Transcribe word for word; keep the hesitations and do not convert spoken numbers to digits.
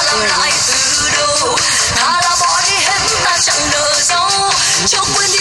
làm lại từ đầu. Thà là bỏ đi hết ta chẳng nợ dấu cho quên đi